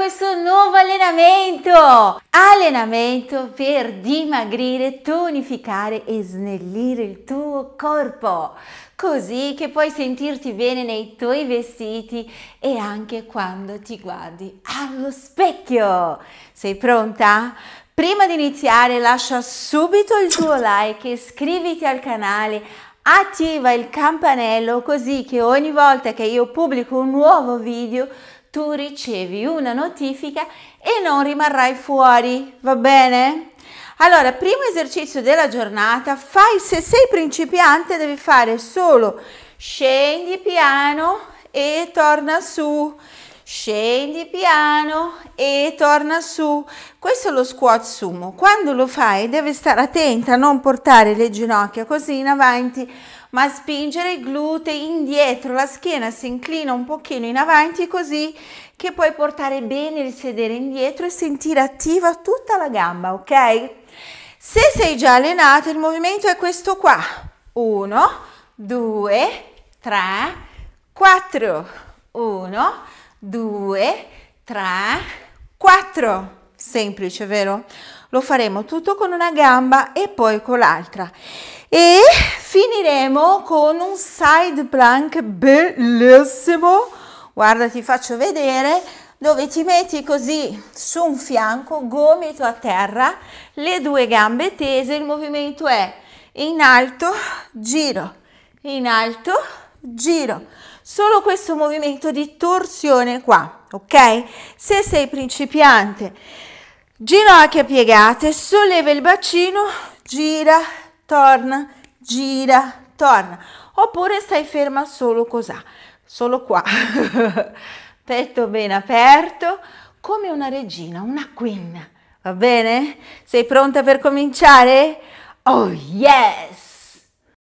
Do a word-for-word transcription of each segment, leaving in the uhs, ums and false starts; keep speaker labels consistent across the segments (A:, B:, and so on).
A: questo nuovo allenamento! Allenamento per dimagrire, tonificare e snellire il tuo corpo, così che puoi sentirti bene nei tuoi vestiti e anche quando ti guardi allo specchio. Sei pronta? Prima di iniziare lascia subito il tuo like, iscriviti al canale, attiva il campanello così che ogni volta che io pubblico un nuovo video tu ricevi una notifica e non rimarrai fuori, va bene? Allora, primo esercizio della giornata, fai, se sei principiante devi fare solo scendi piano e torna su, scendi piano e torna su. Questo è lo squat sumo. Quando lo fai devi stare attenta a non portare le ginocchia così in avanti, ma spingere i glutei indietro, la schiena si inclina un pochino in avanti così che puoi portare bene il sedere indietro e sentire attiva tutta la gamba, ok? Se sei già allenato il movimento è questo qua, uno, due, tre, quattro, uno, due, tre, quattro, semplice, vero? Lo faremo tutto con una gamba e poi con l'altra. E finiremo con un side plank bellissimo, guarda ti faccio vedere, dove ti metti così su un fianco, gomito a terra, le due gambe tese, il movimento è in alto, giro, in alto, giro, solo questo movimento di torsione qua, ok? Se sei principiante, ginocchia piegate, solleva il bacino, gira, torna, gira, torna, oppure stai ferma solo così, solo qua, petto ben aperto, come una regina, una queen, va bene? Sei pronta per cominciare? Oh yes!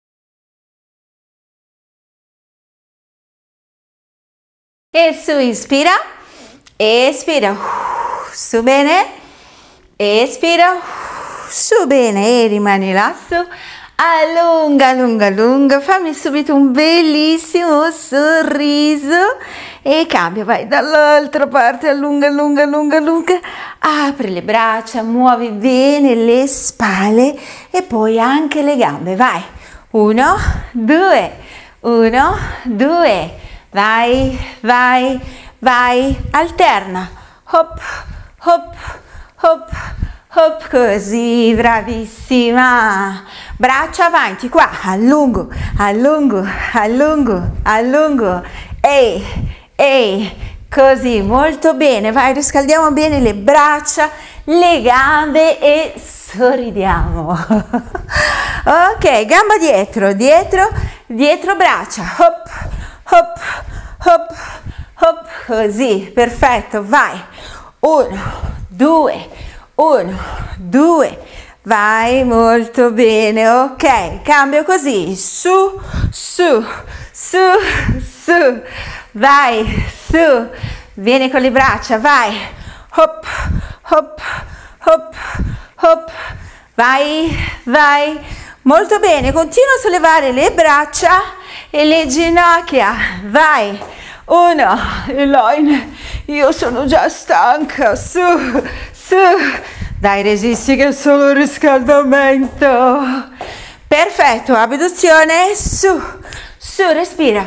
A: E su, inspira, espira, su bene, espira, su bene e rimani lasso, allunga, allunga, allunga, fammi subito un bellissimo sorriso e cambia, vai dall'altra parte, allunga, allunga, allunga, allunga, apri le braccia, muovi bene le spalle e poi anche le gambe, vai, uno, due, uno, due, vai, vai, vai, alterna, hop, hop, hop, hop, così, bravissima, braccia avanti, qua, allungo, allungo, allungo, allungo, ehi, ehi, così, molto bene, vai, riscaldiamo bene le braccia, le gambe e sorridiamo, ok, gamba dietro, dietro, dietro braccia, hop, hop, hop, hop, così, perfetto, vai, uno, due, uno, due, vai, molto bene, ok, cambio così, su, su, su, su, vai, su, vieni con le braccia, vai, hop, hop, hop, hop, vai, vai, molto bene, continua a sollevare le braccia e le ginocchia, vai, uno, Elaine, io sono già stanca, su, su, dai resisti che è solo il riscaldamento, perfetto, abduzione, su, su, respira,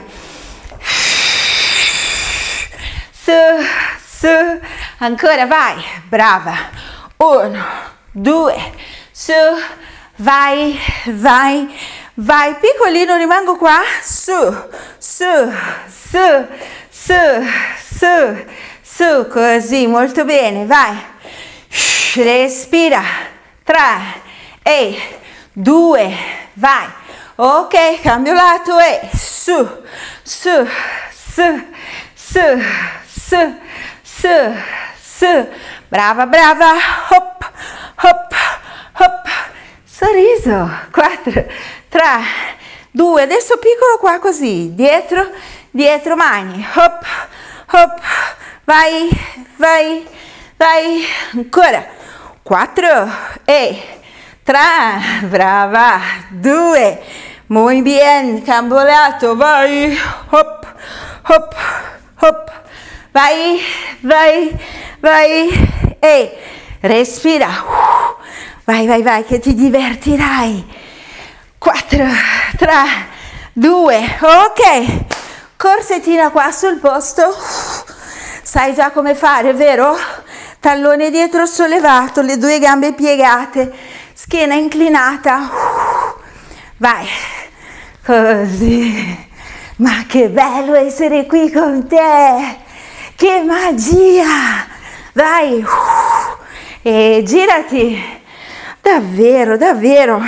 A: su, su, ancora vai, brava, uno, due, su, vai, vai, vai, piccolino, rimango qua, su, su, su, su, su, su, così, molto bene, vai, respira, tre, e due, vai, ok, cambio lato e su, su, su, su, su, su, su, brava, brava, hop, hop, hop, sorriso, quattro, tre, due, adesso piccolo qua così, dietro, dietro mani, hop, hop, vai, vai, vai, ancora, quattro, e tre, brava, due, muy bien, cambio lato, vai, hop, hop, hop, vai, vai, vai, e respira, vai, vai, vai, che ti divertirai. Quattro, tre, due, ok, corsettina qua sul posto, sai già come fare, vero? Tallone dietro sollevato, le due gambe piegate, schiena inclinata, vai, così. Ma che bello essere qui con te, che magia, vai, e girati, davvero, davvero,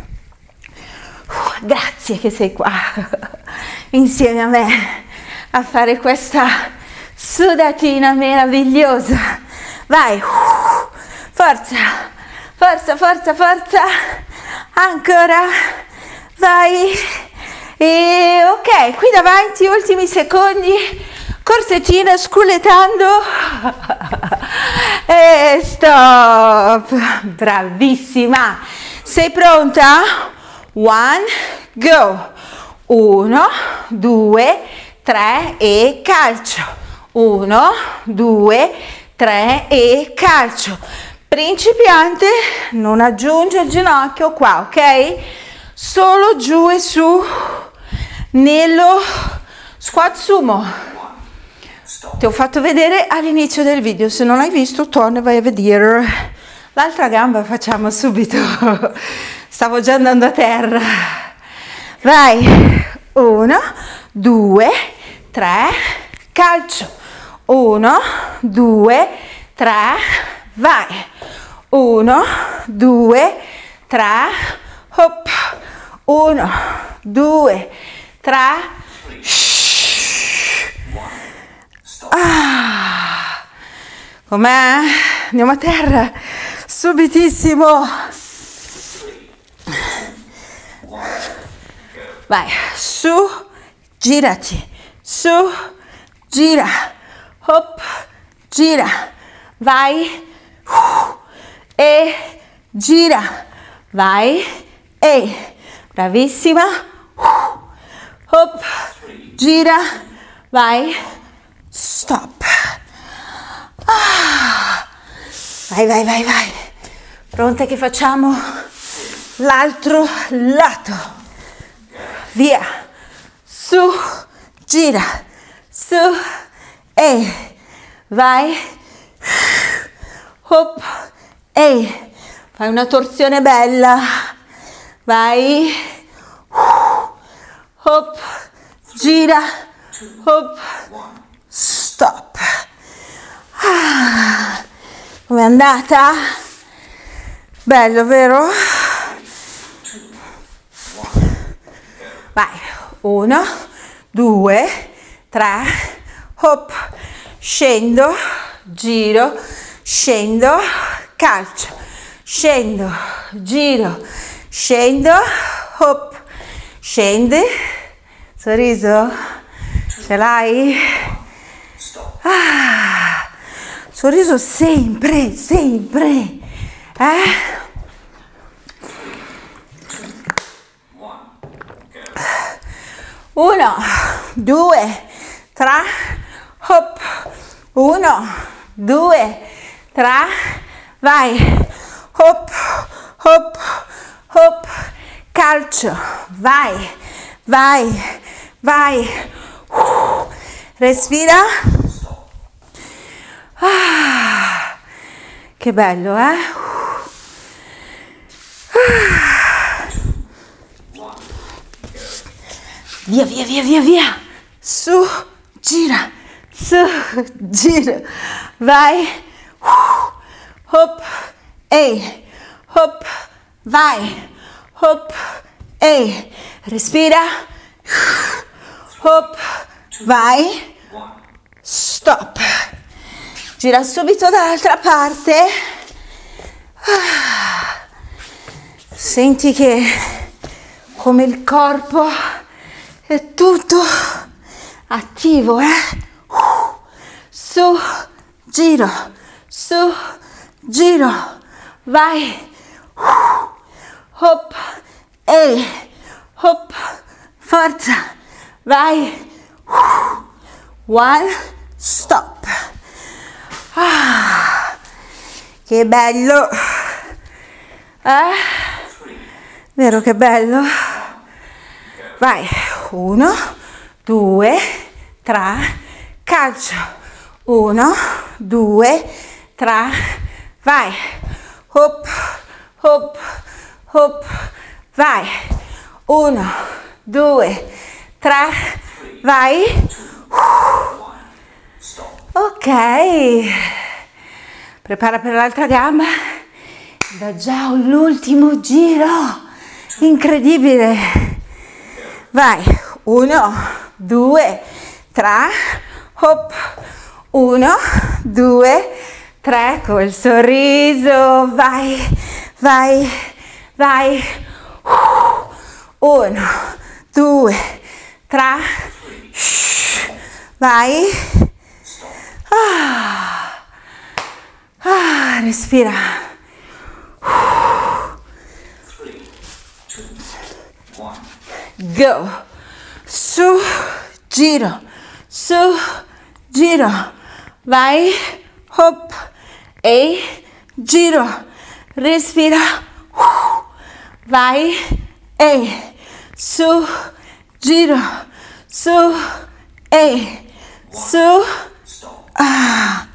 A: grazie che sei qua insieme a me a fare questa sudatina meravigliosa, vai, forza, forza, forza, forza, ancora, vai, e ok, qui davanti, ultimi secondi, corsettina, sculettando, e stop, bravissima, sei pronta? One, go, uno, due, tre e calcio, uno, due, tre e calcio, principiante, non aggiunge il ginocchio qua, ok? Solo giù e su nello squat sumo. Ti ho fatto vedere all'inizio del video, se non hai visto torna e vai a vedere. L'altra gamba facciamo subito, stavo già andando a terra. Vai, uno, due, tre, calcio, uno, due, tre, vai, uno, due, tre, hop, uno, due, tre, ah, com'è? Andiamo a terra, subitissimo, vai, su, girati, su, gira, hop, gira, vai, e gira, vai, e bravissima, hop, gira, vai, stop, ah. Vai, vai, vai, vai, pronte che facciamo l'altro lato, via, su, gira, su, e vai, hop, e fai una torsione bella, vai, hop, gira, hop, stop. Ah, com'è andata? Bello, vero? Vai, uno, due, tre, hop, scendo, giro, scendo, calcio, scendo, giro, scendo, hop, scendi, sorriso, ce l'hai? Ah, sorriso sempre, sempre, eh? Uno, due, tre, hop, uno, due, tre, vai, hop, hop, hop, calcio, vai, vai, vai, uh, respira, ah, che bello, eh? Ah. Via, via, via, via, via, su, gira, su, gira, vai, uh, hop, e, hop, vai, hop, e, respira, hop, vai, stop, gira subito dall'altra parte, ah. Senti che come il corpo è tutto attivo, eh? Uh, su, giro, su, giro, vai, uh, hop, e, hop, forza, vai, uh, one, stop. Ah. Che bello! Eh? Vero che bello? Vai, uno, due, tre, calcio. Uno, due, tre, vai. Hop, hop, hop, vai. Uno, due, tre, vai. Ok. Prepara per l'altra gamba. Da già l'ultimo giro. Incredibile. Vai. Uno, due, tre. Hop. Uno, due, tre. Col sorriso. Vai, vai, vai. Uno, due, tre. Vai. Ah. Ah, respira. Go. Su, giro. Su, giro. Vai. Hop. E giro. Respira. Vai. E su, giro. Su, e su. Ah.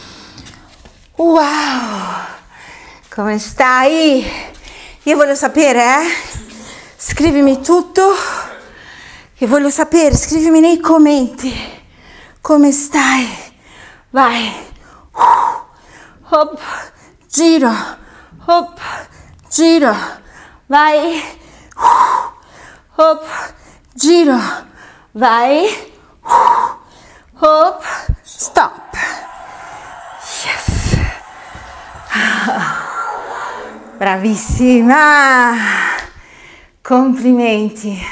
A: Wow, come stai? Io voglio sapere, eh? Scrivimi tutto, che voglio sapere, scrivimi nei commenti come stai. Vai, hop, giro, hop, giro, vai, hop, giro, vai, hop, stop. Yes. Bravissima, complimenti.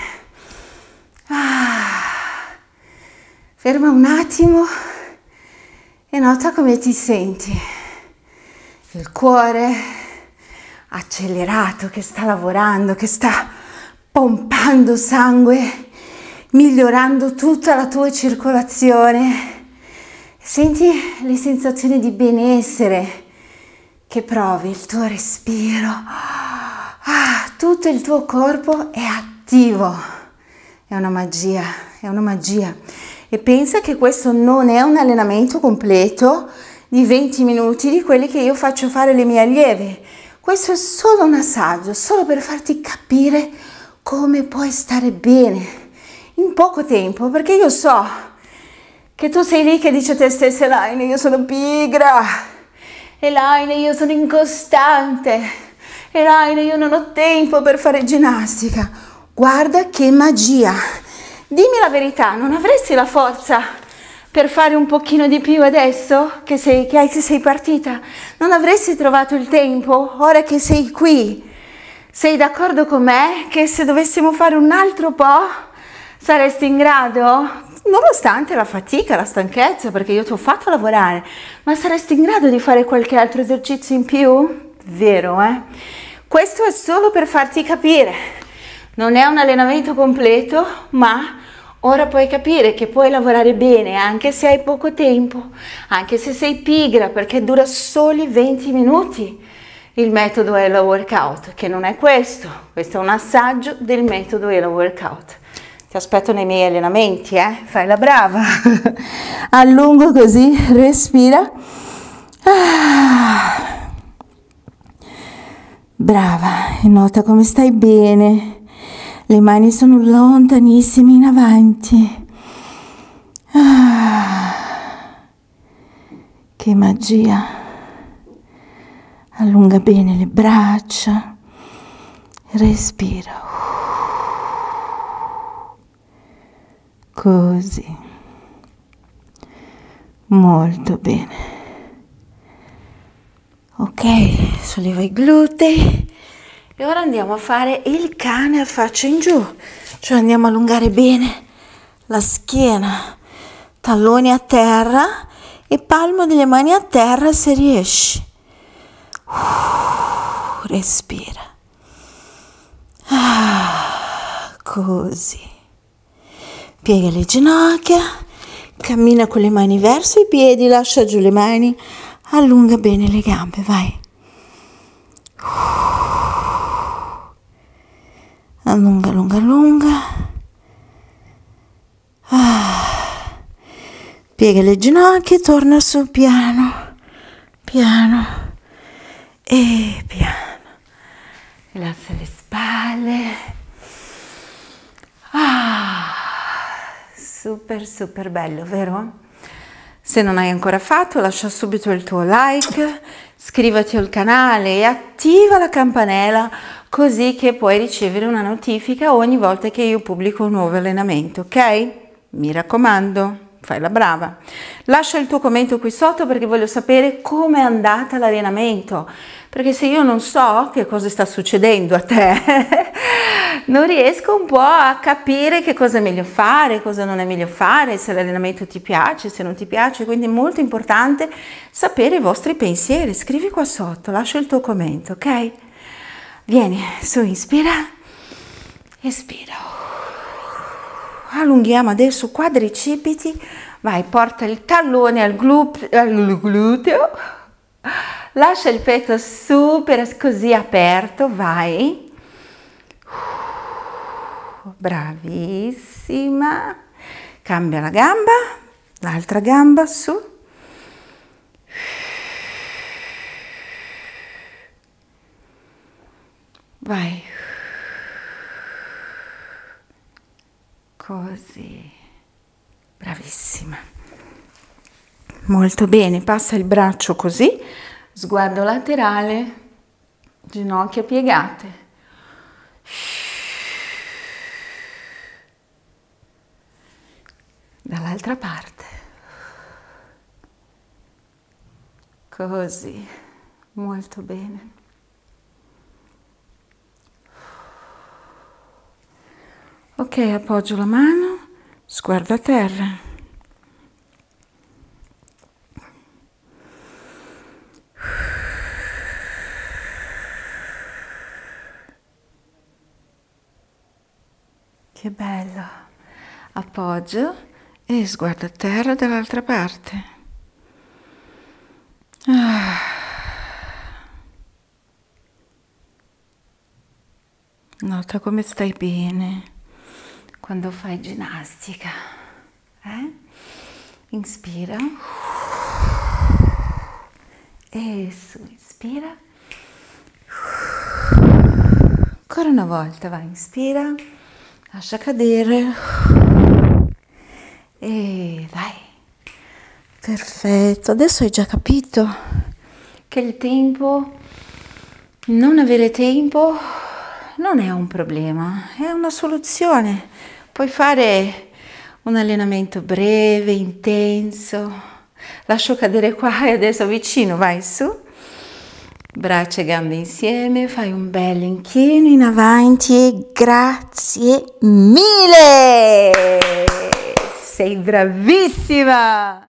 A: Ah. Ferma un attimo e nota come ti senti. Il cuore accelerato che sta lavorando, che sta pompando sangue, migliorando tutta la tua circolazione. Senti le sensazioni di benessere che provi, il tuo respiro, ah, tutto il tuo corpo è attivo, è una magia, è una magia. E pensa che questo non è un allenamento completo di venti minuti di quelli che io faccio fare alle mie allieve. Questo è solo un assaggio, solo per farti capire come puoi stare bene in poco tempo, perché io so che tu sei lì che dici a te stessa: Elaine, io sono pigra. Elaine, io sono incostante. Elaine, io non ho tempo per fare ginnastica. Guarda che magia. Dimmi la verità, non avresti la forza per fare un pochino di più adesso che sei, che hai, che sei partita? Non avresti trovato il tempo ora che sei qui? Sei d'accordo con me che se dovessimo fare un altro po' saresti in grado? Nonostante la fatica, la stanchezza, perché io ti ho fatto lavorare, ma saresti in grado di fare qualche altro esercizio in più? Vero, eh? Questo è solo per farti capire. Non è un allenamento completo, ma ora puoi capire che puoi lavorare bene anche se hai poco tempo, anche se sei pigra, perché dura soli venti minuti. Il metodo Ela Workout, che non è questo, questo è un assaggio del metodo Ela Workout. Ti aspetto nei miei allenamenti, eh? Fai la brava. Allungo così, respira. Ah. Brava, e nota come stai bene. Le mani sono lontanissime in avanti. Ah. Che magia. Allunga bene le braccia. Respira. Così, molto bene. Ok, sollevo i glutei e ora andiamo a fare il cane a faccia in giù, cioè andiamo a allungare bene la schiena, talloni a terra e palmo delle mani a terra se riesci. Uh, respira. Ah, così. Piega le ginocchia, cammina con le mani verso i piedi, lascia giù le mani, allunga bene le gambe, vai. Allunga, allunga, allunga. Ah. Piega le ginocchia e torna su piano, piano e piano. Rilassa le spalle. Ah, super, super bello, vero? Se non hai ancora fatto, lascia subito il tuo like, iscriviti al canale e attiva la campanella così che puoi ricevere una notifica ogni volta che io pubblico un nuovo allenamento, ok? Mi raccomando, fai la brava. Lascia il tuo commento qui sotto perché voglio sapere come è andata l'allenamento, perché se io non so che cosa sta succedendo a te, non riesco un po' a capire che cosa è meglio fare, cosa non è meglio fare, se l'allenamento ti piace, se non ti piace, quindi è molto importante sapere i vostri pensieri. Scrivi qua sotto, lascia il tuo commento, ok? Vieni, su, inspira, espira. Allunghiamo adesso quadricipiti, vai, porta il tallone al, glu- al gluteo, lascia il petto super così aperto, vai. Bravissima, cambia la gamba, l'altra gamba su, vai, così, bravissima, molto bene. Passa il braccio così, sguardo laterale, ginocchia piegate. Dall'altra parte, così, molto bene. Ok, appoggio la mano, sguardo a terra. Che bello. Appoggio e sguardo a terra dall'altra parte. Ah. Nota come stai bene quando fai ginnastica. Eh? Inspira. E su, inspira. Ancora una volta, vai, inspira. Lascia cadere. E vai, perfetto. Adesso hai già capito che il tempo, non avere tempo non è un problema, è una soluzione. Puoi fare un allenamento breve, intenso. Lascio cadere qua e adesso vicino, vai su, braccia e gambe insieme, fai un bel inchino in avanti e grazie mille. Sei bravissima!